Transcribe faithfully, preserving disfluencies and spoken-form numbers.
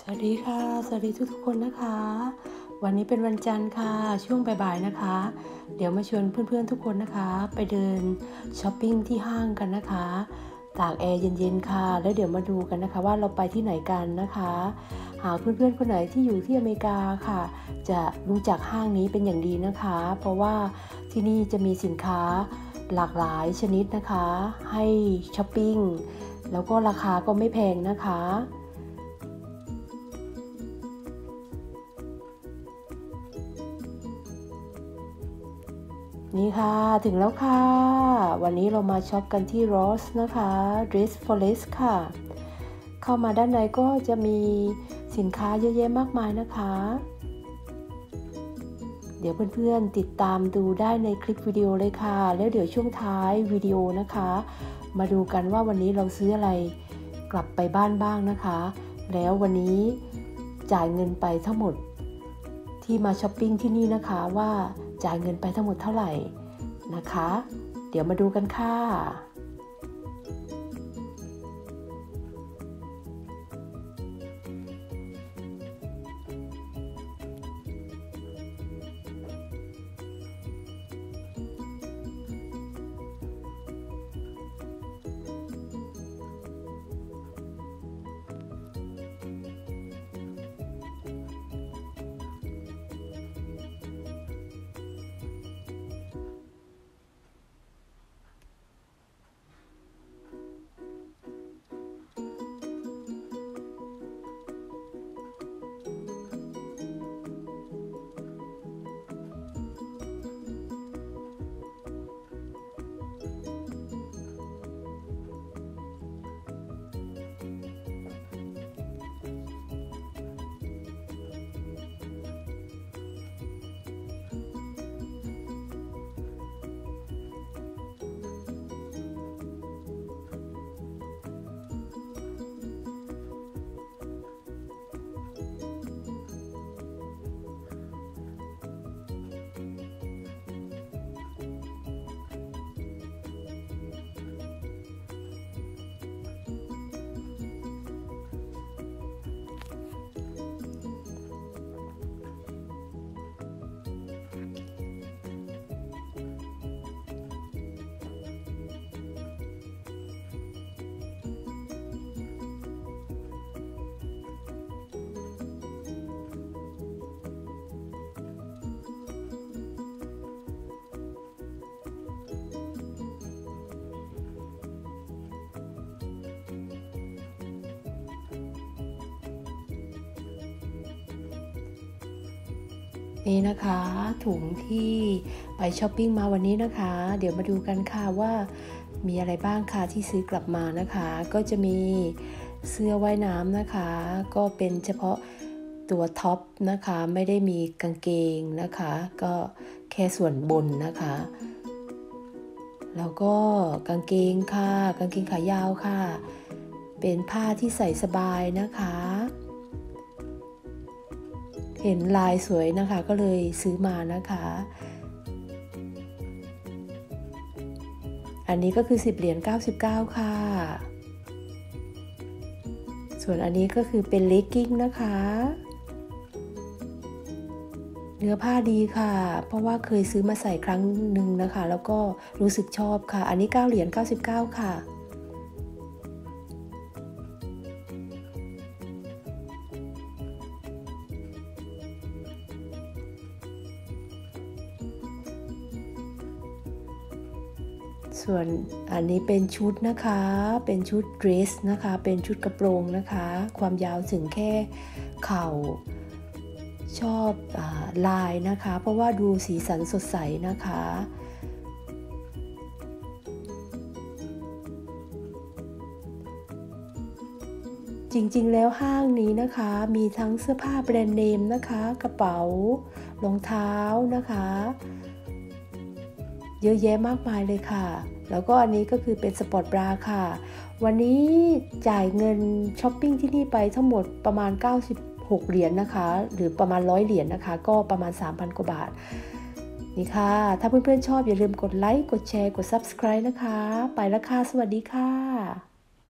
สวัสดีค่ะสวัสดีทุกทุกคนนะคะวันนี้เป็นวันจันทร์ค่ะช่วงบ่ายๆนะคะเดี๋ยวมาชวนเพื่อนๆทุกคนนะคะไปเดินช้อปปิ้งที่ห้างกันนะคะตากแอร์เย็นๆค่ะแล้วเดี๋ยวมาดูกันนะคะว่าเราไปที่ไหนกันนะคะหากเพื่อนๆคนไหนที่อยู่ที่อเมริกาค่ะจะรู้จักห้างนี้เป็นอย่างดีนะคะเพราะว่าที่นี่จะมีสินค้าหลากหลายชนิดนะคะให้ช้อปปิ้งแล้วก็ราคาก็ไม่แพงนะคะนี่ค่ะถึงแล้วค่ะวันนี้เรามาช็อปกันที่ Ross นะคะ Dress for Less ค่ะเข้ามาด้านในก็จะมีสินค้าเยอะแยะมากมายนะคะเดี๋ยวเพื่อนๆติดตามดูได้ในคลิปวิดีโอเลยค่ะแล้วเดี๋ยวช่วงท้ายวิดีโอนะคะมาดูกันว่าวันนี้เราซื้ออะไรกลับไปบ้านบ้างนะคะแล้ววันนี้จ่ายเงินไปทั้งหมดที่มาช้อปปิ้งที่นี่นะคะว่าจ่ายเงินไปทั้งหมดเท่าไหร่นะคะเดี๋ยวมาดูกันค่ะนี่นะคะถุงที่ไปช้อปปิ้งมาวันนี้นะคะเดี๋ยวมาดูกันค่ะว่ามีอะไรบ้างค่ะที่ซื้อกลับมานะคะก็จะมีเสื้อว่ายน้ำนะคะก็เป็นเฉพาะตัวท็อปนะคะไม่ได้มีกางเกงนะคะก็แค่ส่วนบนนะคะแล้วก็กางเกงค่ะกางเกงขายาวค่ะเป็นผ้าที่ใส่สบายนะคะเห็นลายสวยนะคะก็เลยซื้อมานะคะอันนี้ก็คือสิบเหรียญเก้าสิบเก้าค่ะส่วนอันนี้ก็คือเป็นเลกกิ้งนะคะเนื้อผ้าดีค่ะเพราะว่าเคยซื้อมาใส่ครั้งหนึ่งนะคะแล้วก็รู้สึกชอบค่ะอันนี้เก้าเหรียญเก้าสิบเก้าค่ะส่วนอันนี้เป็นชุดนะคะเป็นชุดเดรสนะคะเป็นชุดกระโปรงนะคะความยาวถึงแค่เข่าชอบอ่าลายนะคะเพราะว่าดูสีสันสดใสนะคะจริงๆแล้วห้างนี้นะคะมีทั้งเสื้อผ้าแบรนด์เนมนะคะกระเป๋ารองเท้านะคะเยอะแยะมากมายเลยค่ะแล้วก็อันนี้ก็คือเป็นสปอร์ตบราค่ะวันนี้จ่ายเงินช้อปปิ้งที่นี่ไปทั้งหมดประมาณเก้าสิบหกเหรียญ น, นะคะหรือประมาณหนึ่งร้อยเหรียญ น, นะคะก็ประมาณ สามพัน กว่าบาทนี่ค่ะถ้าเพื่อนๆชอบอย่าลืมกดไลค์กดแชร์กด ซับสไครบ์ นะคะไปแล้วค่ะสวัสดีค่ะ